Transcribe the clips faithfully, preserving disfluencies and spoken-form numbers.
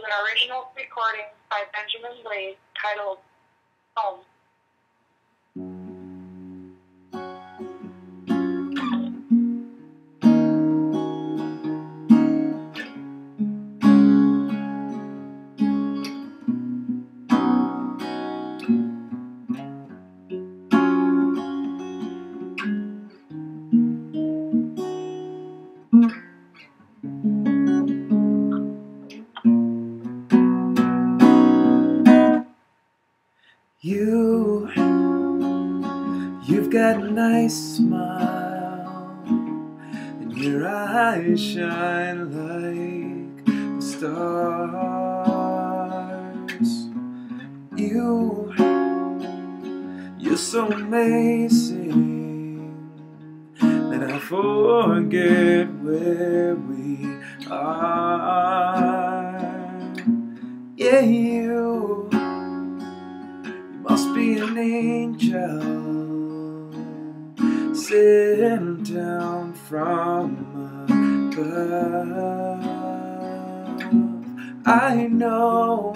an original recording by Benjamin Wade titled Home. You, you've got a nice smile, and your eyes shine like the stars. You, you're so amazing that I forget where we are. Yeah, you must be an angel sitting down from above. I know,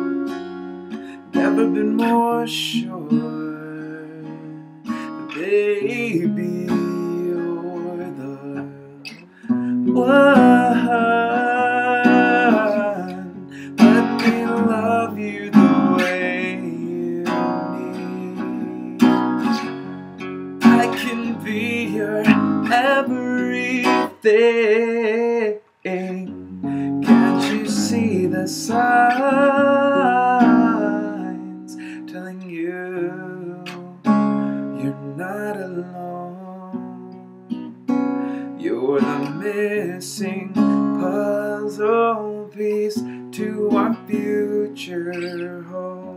never been more sure that baby you're the one. Let me love you the way you need. I can be your everything. Can't you see the signs telling you you're not alone? You're the missing puzzle piece to our future home.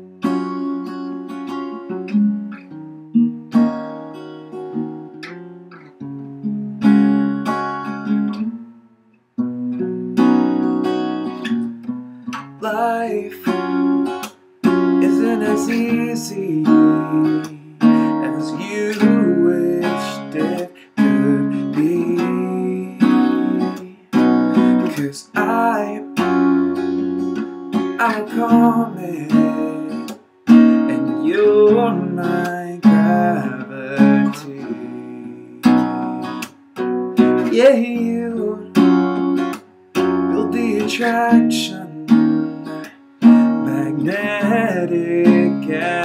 Life isn't as easy as you wished it could be, 'cause I, I'm coming, and you're my gravity. Yeah, you build the attraction, magnetic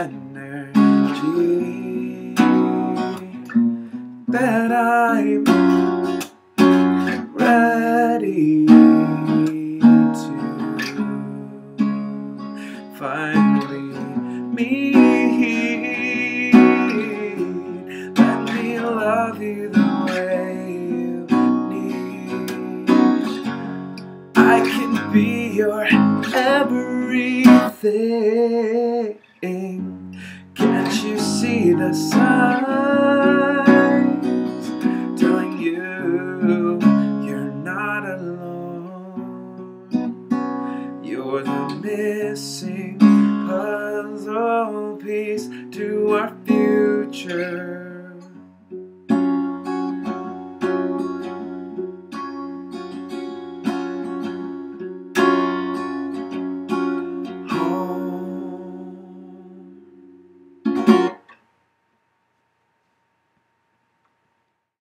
energy that I'm ready to finally meet. Let me love you the way you need. I can be your everything. Can't you see the sign?